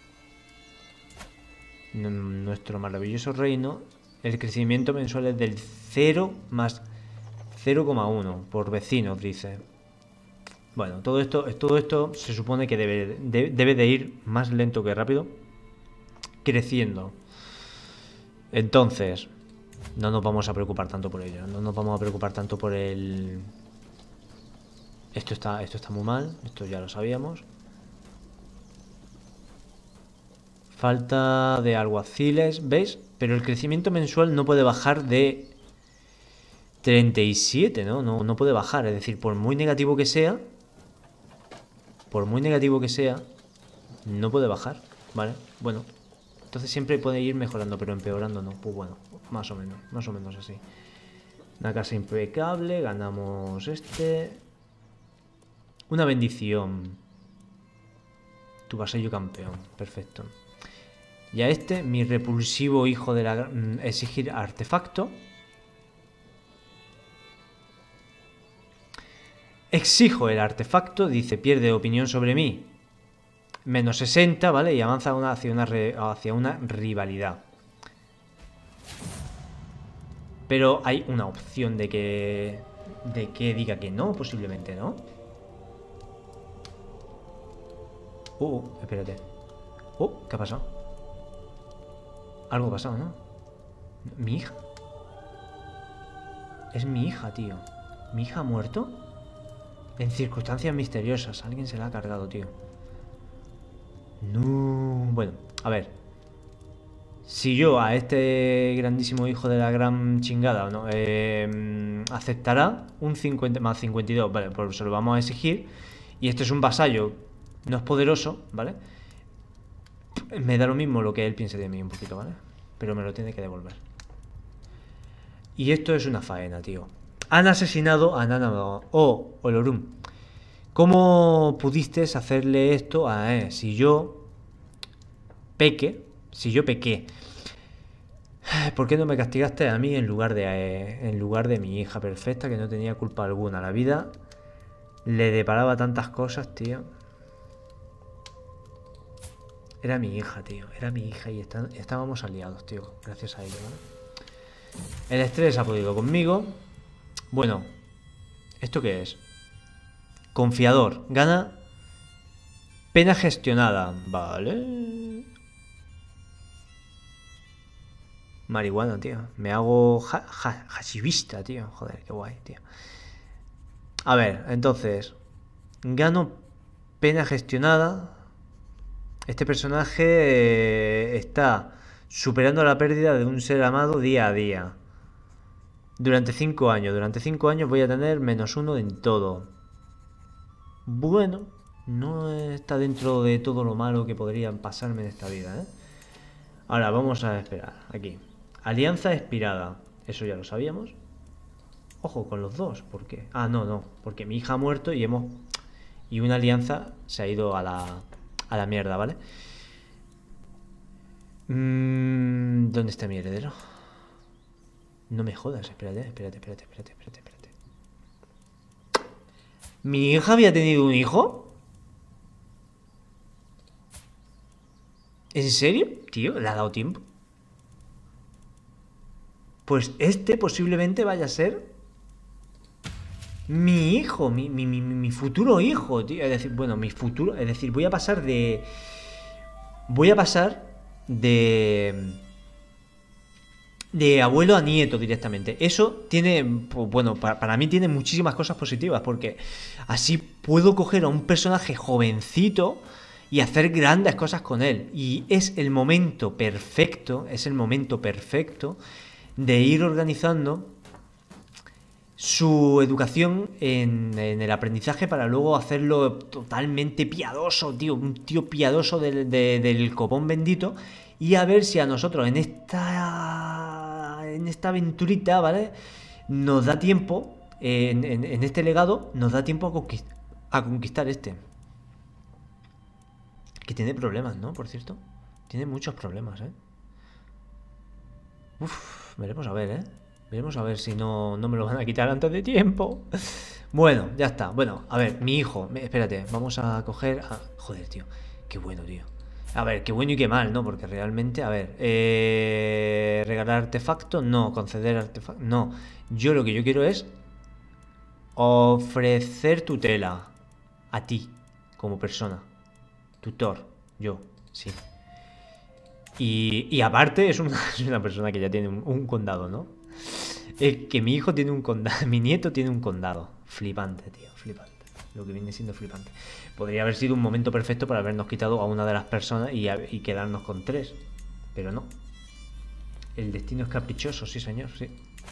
En nuestro maravilloso reino... El crecimiento mensual es del cero más cero coma uno por vecinos, dice. Bueno, todo esto, todo esto se supone que debe de, debe de ir más lento que rápido, creciendo. Entonces, no nos vamos a preocupar tanto por ello. No nos vamos a preocupar tanto por el... Esto está, esto está muy mal, esto ya lo sabíamos. Falta de alguaciles, ¿veis? Pero el crecimiento mensual no puede bajar de treinta y siete, ¿no? No, no puede bajar, es decir, por muy negativo que sea, por muy negativo que sea, no puede bajar, ¿vale? Bueno, entonces siempre puede ir mejorando, pero empeorando no. Pues bueno, más o menos, más o menos así. Una casa impecable, ganamos este. Una bendición. Tu vasallo campeón, perfecto. Y a este, mi repulsivo hijo de la... Exigir artefacto. Exijo el artefacto, dice, pierde opinión sobre mí. Menos sesenta, ¿vale? Y avanza una, hacia, una re, hacia una rivalidad. Pero hay una opción de que... De que diga que no, posiblemente, ¿no? Uh, espérate. Uh, ¿qué ha pasado? Algo ha pasado, ¿no? ¿Mi hija? Es mi hija, tío. ¿Mi hija ha muerto? En circunstancias misteriosas. Alguien se la ha cargado, tío. No. Bueno, a ver. Si yo a este grandísimo hijo de la gran chingada, ¿no? Eh, aceptará un cincuenta más cincuenta y dos. Vale, pues se lo vamos a exigir. Y esto es un vasallo. No es poderoso, ¿vale? Me da lo mismo lo que él piense de mí un poquito, ¿vale? Pero me lo tiene que devolver. Y esto es una faena, tío. Han asesinado a Nana o Olorum. ¿Cómo pudiste hacerle esto a él? Si yo peque, si yo pequé, ¿por qué no me castigaste a mí en lugar de eh, en lugar de mi hija perfecta que no tenía culpa alguna? La vida le deparaba tantas cosas, tío. Era mi hija, tío. Era mi hija y está, estábamos aliados, tío. Gracias a ello, ¿no? El estrés ha podido conmigo. Bueno, ¿esto qué es? Confiador. Gana pena gestionada. Vale. Marihuana, tío. Me hago ha ha hashivista, tío. Joder, qué guay, tío. A ver, entonces. Gano pena gestionada. Este personaje eh, está superando la pérdida de un ser amado día a día. Durante cinco años. Durante cinco años voy a tener menos uno en todo. Bueno, no está dentro de todo lo malo que podrían pasarme en esta vida, ¿eh? Ahora, vamos a esperar. Aquí. Alianza expirada. Eso ya lo sabíamos. Ojo, con los dos. ¿Por qué? Ah, no, no. Porque mi hija ha muerto y hemos... Y una alianza se ha ido a la... A la mierda, ¿vale? Mm, ¿dónde está mi heredero? No me jodas, espérate, espérate, espérate, espérate, espérate, espérate. ¿Mi hija había tenido un hijo? ¿En serio? Tío, ¿le ha dado tiempo? Pues este posiblemente vaya a ser mi hijo, mi, mi, mi, mi futuro hijo, tío. Es decir, bueno, mi futuro. Es decir, voy a pasar de. Voy a pasar de. De abuelo a nieto directamente. Eso tiene. Pues, bueno, para, para mí tiene muchísimas cosas positivas. Porque así puedo coger a un personaje jovencito y hacer grandes cosas con él. Y es el momento perfecto. Es el momento perfecto de ir organizando su educación en, en el aprendizaje para luego hacerlo totalmente piadoso, tío, un tío piadoso del, de, del copón bendito, y a ver si a nosotros en esta en esta aventurita, ¿vale? Nos da tiempo, en, en, en este legado, nos da tiempo a conquistar, a conquistar este. Que tiene problemas, ¿no? Por cierto, tiene muchos problemas, ¿eh? Uf, veremos a ver, ¿eh? Veremos a ver si no, no me lo van a quitar antes de tiempo. Bueno, ya está. Bueno, a ver, mi hijo. Espérate, vamos a coger... A... Joder, tío. Qué bueno, tío. A ver, qué bueno y qué mal, ¿no? Porque realmente, a ver... Eh... Regalar artefacto, no. Conceder artefacto, no. Yo lo que yo quiero es... Ofrecer tutela. A ti, como persona. Tutor. Yo, sí. Y, y aparte es una, es una persona que ya tiene un, un condado, ¿no? Es que mi hijo tiene un condado, mi nieto tiene un condado. Flipante, tío, flipante. Lo que viene siendo flipante. Podría haber sido un momento perfecto para habernos quitado a una de las personas y, a, y quedarnos con tres. Pero no. El destino es caprichoso, sí señor, sí.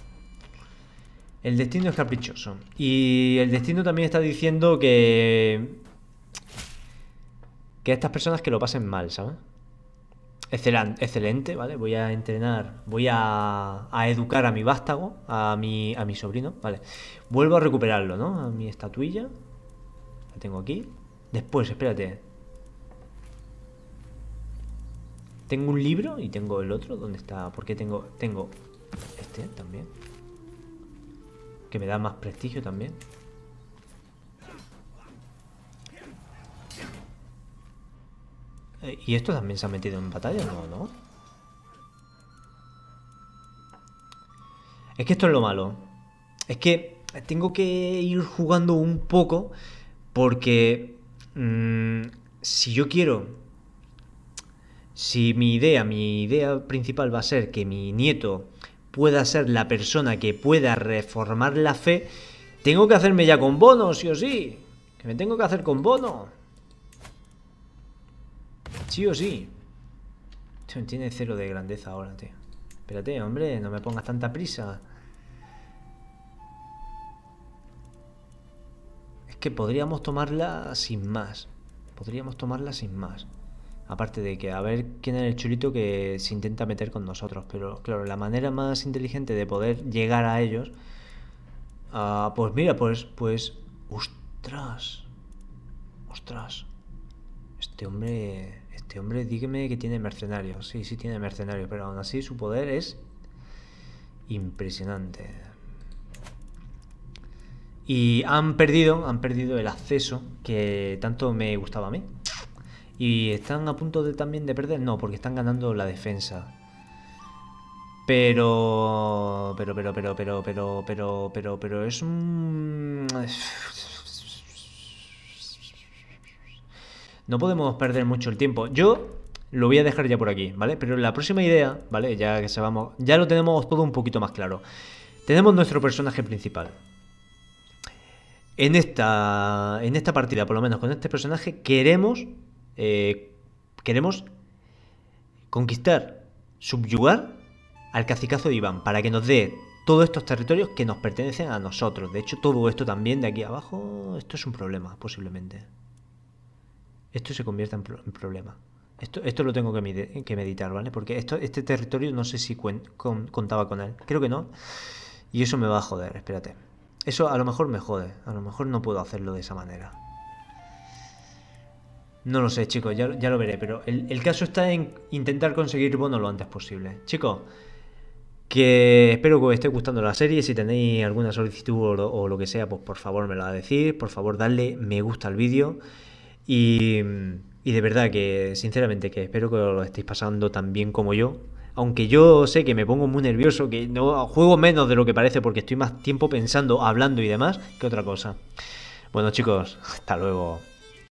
El destino es caprichoso. Y el destino también está diciendo que... Que a estas personas que lo pasen mal, ¿sabes? Excelente, excelente, ¿vale? Voy a entrenar, voy a, a educar a mi vástago, a mi, a mi sobrino, ¿vale? Vuelvo a recuperarlo, ¿no? A mi estatuilla. La tengo aquí. Después, espérate. Tengo un libro y tengo el otro. ¿Dónde está? Porque tengo, tengo este también. Que me da más prestigio también. ¿Y esto también se ha metido en batalla? No, ¿no? Es que esto es lo malo. Es que tengo que ir jugando un poco porque mmm, si yo quiero... Si mi idea, mi idea principal va a ser que mi nieto pueda ser la persona que pueda reformar la fe, tengo que hacerme ya con bono, sí o sí. Que me tengo que hacer con bono. Sí o sí. Tiene cero de grandeza ahora, tío. Espérate, hombre, no me pongas tanta prisa. Es que podríamos tomarla sin más. Podríamos tomarla sin más. Aparte de que a ver quién es el chulito que se intenta meter con nosotros. Pero claro, la manera más inteligente de poder llegar a ellos... Uh, pues mira, pues... pues ostras. Ostras. Este hombre... Este hombre, dígame que tiene mercenarios. Sí, sí tiene mercenarios, pero aún así su poder es impresionante. Y han perdido, han perdido el acceso que tanto me gustaba a mí. Y están a punto de también de perder, no, porque están ganando la defensa. Pero, pero, pero, pero, pero, pero, pero, pero, pero es un... No podemos perder mucho el tiempo. Yo lo voy a dejar ya por aquí, ¿vale? Pero la próxima idea, ¿vale? Ya que se vamos, ya lo tenemos todo un poquito más claro. Tenemos nuestro personaje principal. En esta, en esta partida, por lo menos con este personaje, queremos, eh, queremos conquistar, subyugar al cacicazo de Iván para que nos dé todos estos territorios que nos pertenecen a nosotros. De hecho, todo esto también de aquí abajo, esto es un problema, posiblemente. Esto se convierta en, pro en problema. Esto, esto lo tengo que, med que meditar, ¿vale? Porque esto, este territorio no sé si con contaba con él. Creo que no. Y eso me va a joder, espérate. Eso a lo mejor me jode. A lo mejor no puedo hacerlo de esa manera. No lo sé, chicos. Ya, ya lo veré. Pero el, el caso está en intentar conseguir bono lo antes posible. Chicos, Que espero que os esté gustando la serie. Si tenéis alguna solicitud o lo, o lo que sea, pues por favor me lo decís. Por favor, dadle me gusta al vídeo. Y, y de verdad que, sinceramente, que espero que os lo estéis pasando tan bien como yo. Aunque yo sé que me pongo muy nervioso, que no juego menos de lo que parece porque estoy más tiempo pensando, hablando y demás que otra cosa. Bueno, chicos, hasta luego.